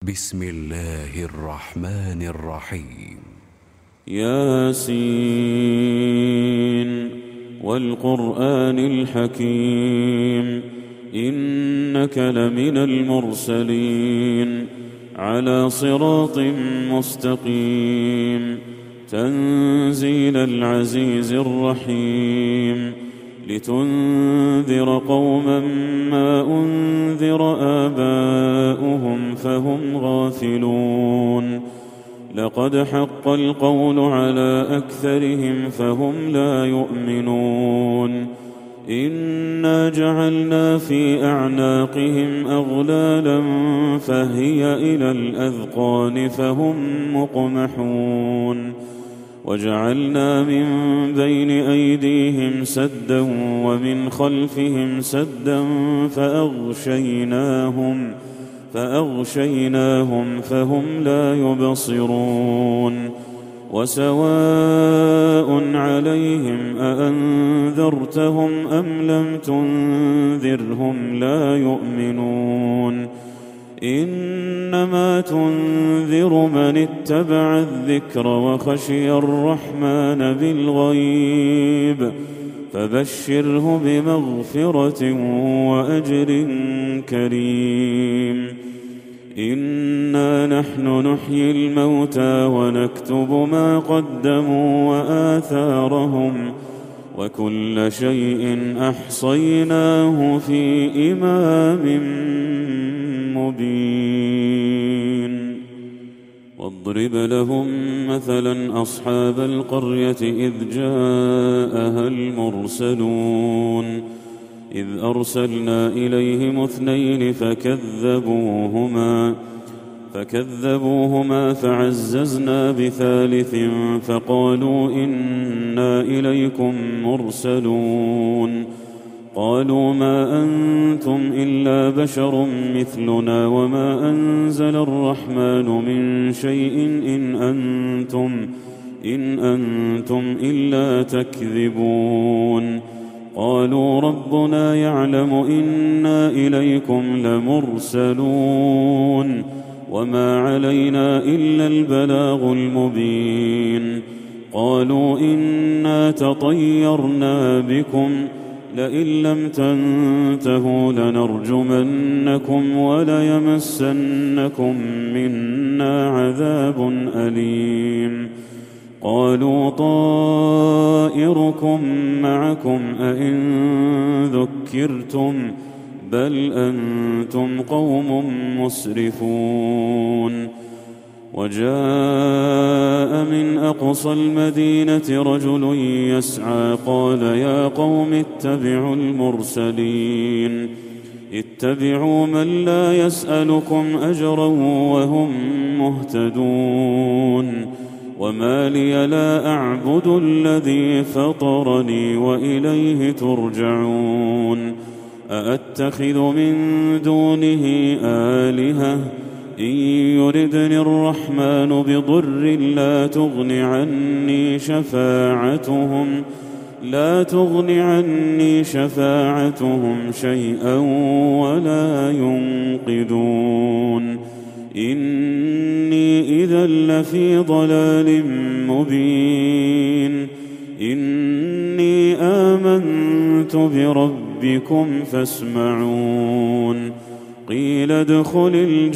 بسم الله الرحمن الرحيم. ياسين والقرآن الحكيم إنك لمن المرسلين على صراط مستقيم تنزيل العزيز الرحيم لتنذر قوما ما أنذر آباؤهم فهم غافلون لقد حق القول على أكثرهم فهم لا يؤمنون إنا جعلنا في أعناقهم أغلالا فهي إلى الأذقان فهم مقمحون وجعلنا من بين أيديهم سدا ومن خلفهم سدا فأغشيناهم فهم لا يبصرون وسواء عليهم أأنذرتهم أم لم تنذرهم لا يؤمنون إنما تنذر من اتبع الذكر وخشي الرحمن بالغيب فبشره بمغفرة وأجر كريم إنا نحن نحيي الموتى ونكتب ما قدموا وآثارهم وكل شيء أحصيناه في إمام مبين واضرب لهم مثلا أصحاب القرية إذ جاءها المرسلون إذ أرسلنا إليهم 2 فكذبوهما فعززنا ب3 فقالوا إنا إليكم مرسلون قالوا ما أنتم إلا بشر مثلنا وما أنزل الرحمن من شيء إن أنتم إلا تكذبون قالوا ربنا يعلم إنا إليكم لمرسلون وما علينا إلا البلاغ المبين قالوا إنا تطيرنا بكم لئن لم تنتهوا لنرجمنكم وليمسنكم منا عذاب أليم قالوا طائركم معكم أئن ذكرتم بل أنتم قوم مسرفون وجاء من أقصى المدينة رجل يسعى قال يا قوم اتبعوا المرسلين اتبعوا من لا يسألكم أجرا وهم مهتدون وما لي لا أعبد الذي فطرني وإليه ترجعون أأتخذ من دونه آلهة إن يردني الرحمن بضر لا تغن عني شفاعتهم شيئا ولا ينقذون إني إذا لفي ضلال مبين إني آمنت بربكم فاسمعون قيل ادخل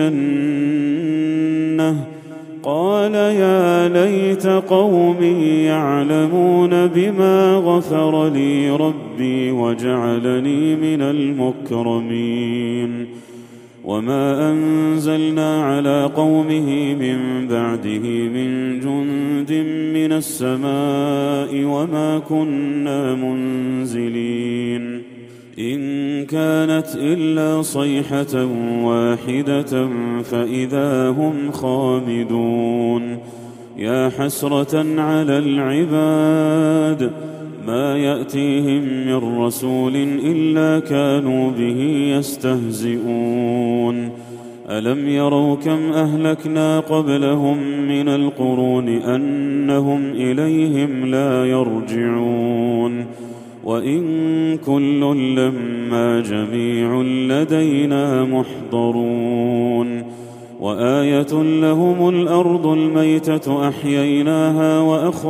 الجنة قال يا ليت قومي يعلمون بما غفر لي ربي وجعلني من المكرمين وما أنزلنا على قومه من بعده من جند من السماء وما كنا منزلين إن كانت إلا صيحة واحدة فإذا هم خامدون يا حسرة على العباد ما يأتيهم من رسول إلا كانوا به يستهزئون ألم يروا كم أهلكنا قبلهم من القرون أنهم إليهم لا يرجعون وإن كل لما جميع لدينا محضرون وآية لهم الأرض الميتة أحييناها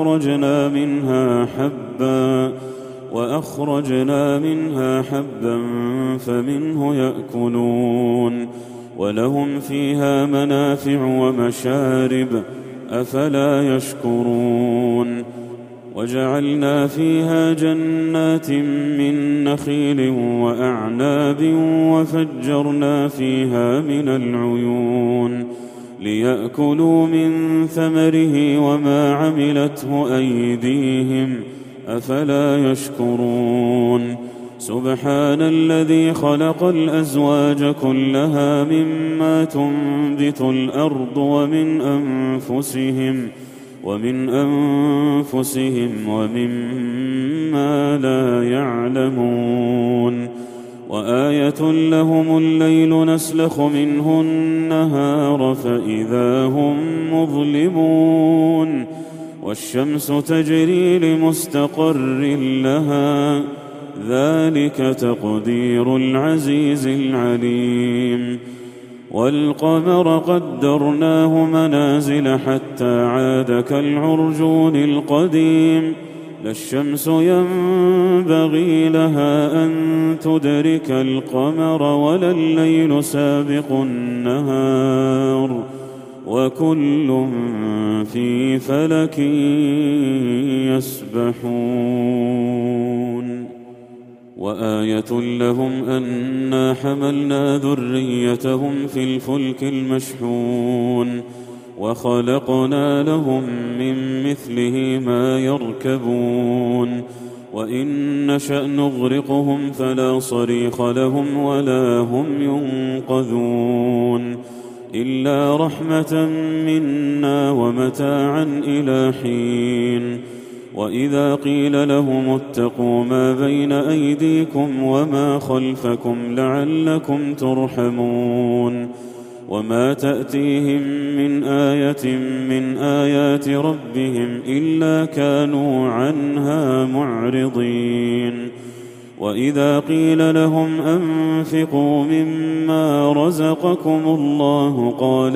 وأخرجنا منها حبا فمنه يأكلون ولهم فيها منافع ومشارب أفلا يشكرون وجعلنا فيها جنات من نخيل وأعناب وفجرنا فيها من العيون ليأكلوا من ثمره وما عملته أيديهم أفلا يشكرون سبحان الذي خلق الأزواج كلها مما تنبت الأرض ومن أنفسهم ومما لا يعلمون وآية لهم الليل نسلخ منه النهار فإذا هم مظلمون والشمس تجري لمستقر لها ذلك تقدير العزيز العليم والقمر قدرناه منازل حتى عاد كالعرجون القديم لا الشمس ينبغي لها أن تدرك القمر ولا الليل سابق النهار وكل في فلك يسبحون وآية لهم أنا حملنا ذريتهم في الفلك المشحون وخلقنا لهم من مثله ما يركبون وإن نشأ نغرقهم فلا صريخ لهم ولا هم ينقذون إلا رحمة منا ومتاعا إلى حين وإذا قيل لهم اتقوا ما بين أيديكم وما خلفكم لعلكم ترحمون وما تأتيهم من آية من آيات ربهم إلا كانوا عنها معرضين وإذا قيل لهم أنفقوا مما رزقكم الله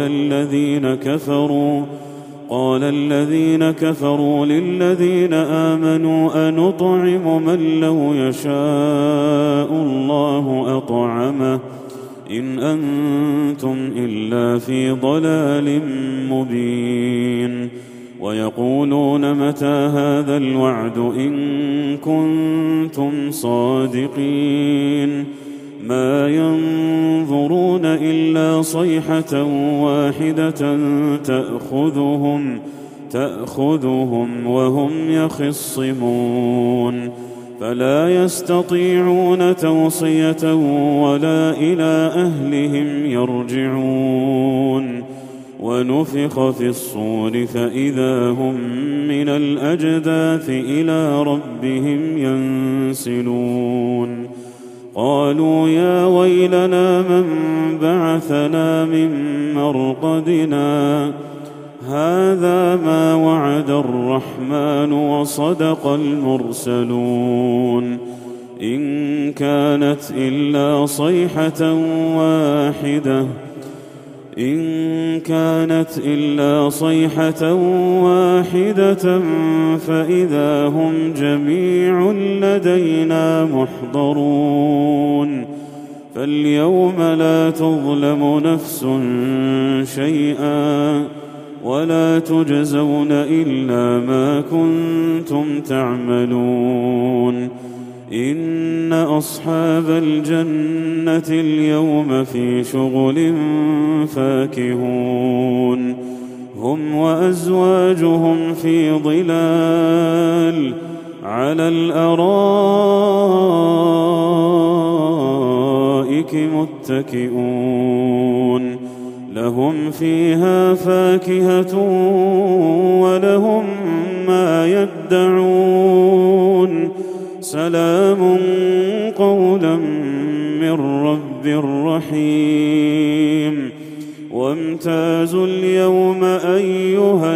قال الذين كفروا للذين آمنوا أنطعم من لو يشاء الله أطعمه إن أنتم إلا في ضلال مبين ويقولون متى هذا الوعد إن كنتم صادقين ما ينظرون إلا صيحة واحدة تأخذهم وهم يخصمون فلا يستطيعون توصية ولا إلى أهلهم يرجعون ونفخ في الصور فإذا هم من الأجداث إلى ربهم ينسلون قالوا يا ويلنا من بعثنا من مرقدنا هذا ما وعد الرحمن وصدق المرسلون إن كانت إلا صيحة واحدة فإذا هم جميع لدينا محضرون فاليوم لا تظلم نفس شيئا ولا تجزون إلا ما كنتم تعملون إن أصحاب الجنة اليوم في شغل فاكهون هم وأزواجهم في ظلال على الأرائك متكئون لهم فيها فاكهة ولهم ما يدعون سلام قولا من رب رحيم وامتازوا اليوم أيها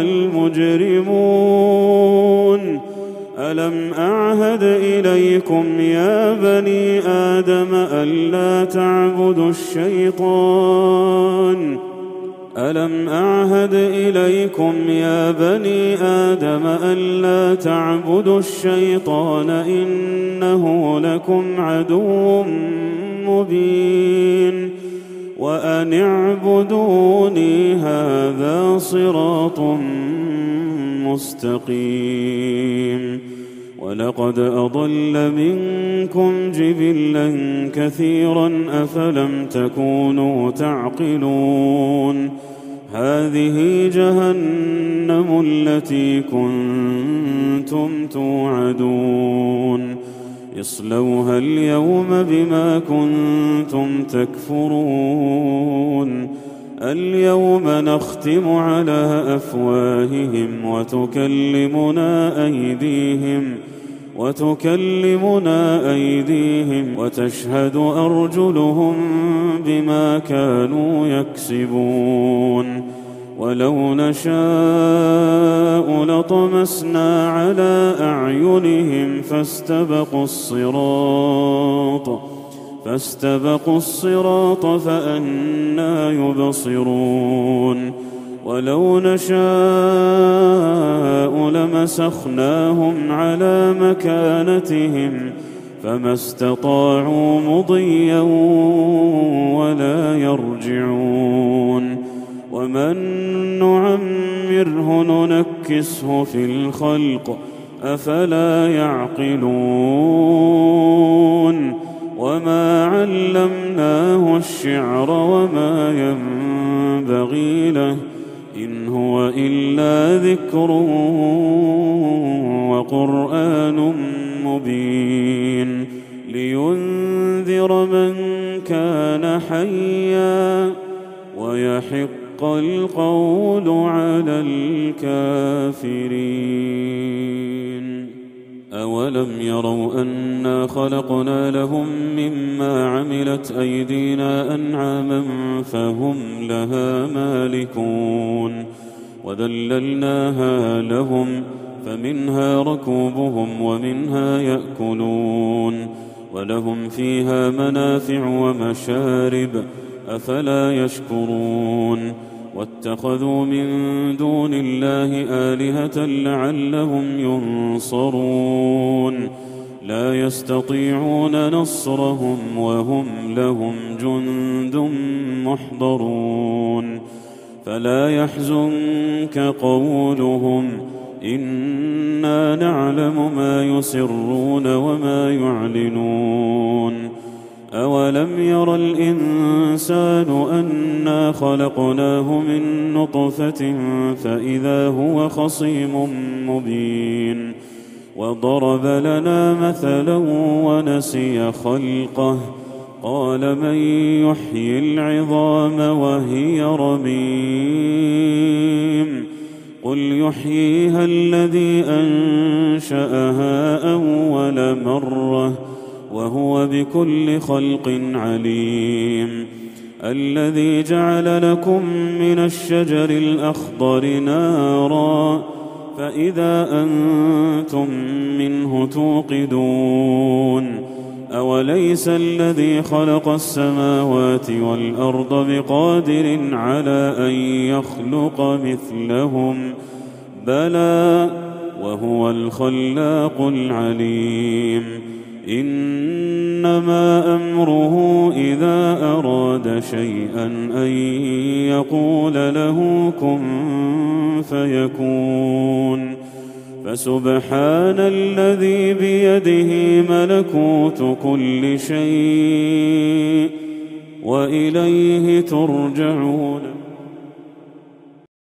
المجرمون ألم أعهد إليكم يا بني آدم ألا تعبدوا الشيطان ألم أعهد إليكم يا بني آدم ألا تعبدوا الشيطان إنه لكم عدو مبين وأن اعبدوني هذا صراط مستقيم ولقد أضل منكم جبلا كثيرا أفلم تكونوا تعقلون هذه جهنم التي كنتم توعدون اصلوها اليوم بما كنتم تكفرون اليوم نختم على أفواههم وتكلمنا أيديهم وتشهد أرجلهم بما كانوا يكسبون ولو نشاء لطمسنا على أعينهم فاستبقوا الصراط فأنى يبصرون ولو نشاء لمسخناهم على مكانتهم فما استطاعوا مضيا ولا يرجعون ومن نعمره ننكسه في الخلق أفلا يعقلون وما علمناه الشعر وما ينبغي له إن هو إلا ذكر وقرآن مبين لينذر من كان حيا ويحق القول على الكافرين أولم يروا أنا خلقنا لهم مما عملت أيدينا أنعاما فهم لها مالكون وذللناها لهم فمنها ركوبهم ومنها يأكلون ولهم فيها منافع ومشارب أفلا يشكرون واتخذوا من دون الله آلهة لعلهم ينصرون لا يستطيعون نصرهم وهم لهم جند محضرون فلا يحزنك قولهم إنا نعلم ما يسرون وما يعلنون أولم ير الإنسان أنا خلقناه من نطفة فإذا هو خصيم مبين وضرب لنا مثلا ونسي خلقه قال من يحيي العظام وهي رميم قل يحييها الذي أنشأها أول مرة وهو بكل خلق عليم الذي جعل لكم من الشجر الأخضر نارا فإذا أنتم منه توقدون أوليس الذي خلق السماوات والأرض بقادر على أن يخلق مثلهم بلى وهو الخلاق العليم إنما أمره إذا أراد شيئا أن يقول له كن فيكون فسبحان الذي بيده ملكوت كل شيء وإليه ترجعون